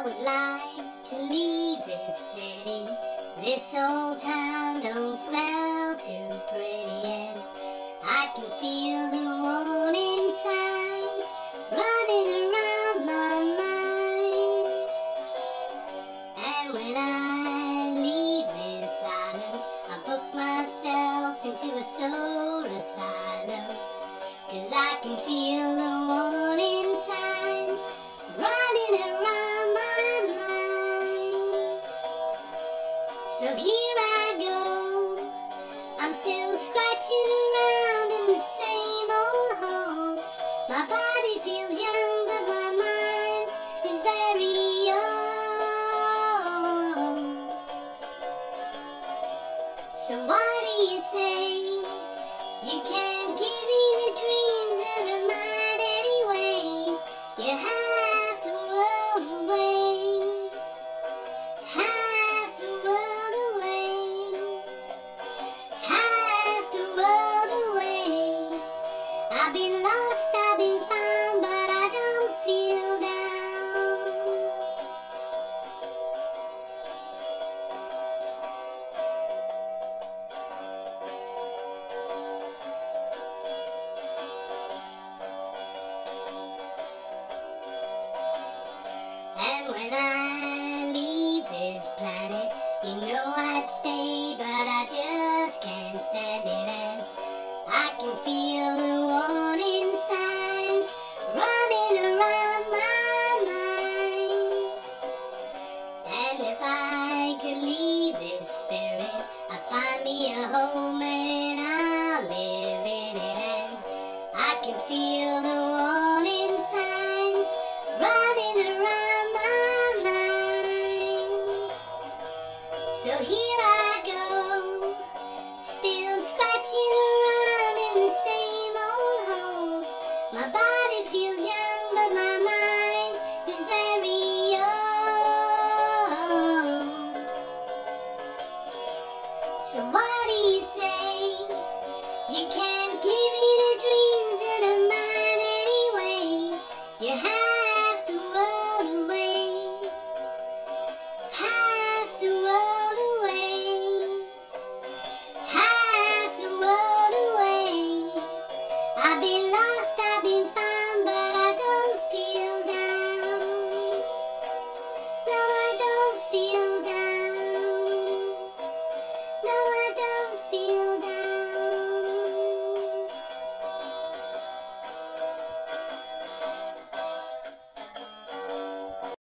would like to leave this city. This old town don't smell too pretty, and I can feel the warning signs running around my mind. And when I leave this island, I book myself into a soul asylum, 'cause I can feel the warning signs running around my mind. So here I go, I'm still scratching around in the same old hole. My body feels young, but my mind is very old. So what do you say? You can't give me the dreams that are mine anyway. You're half the world away, half the world away, half the world away. I've been lost, I've been found, but I don't feel down. And when I leave this planet, you know I'd stay, but I just can't stand it. And I can feel the warning signs running around my mind. And if I could leave this spirit, I'd find me a home and I'll live in it. And I can feel the warning signs running around my mind. So here I go, still scratching around in the same old hole. My body feels young, but my mind is very old. So what do you say? You can't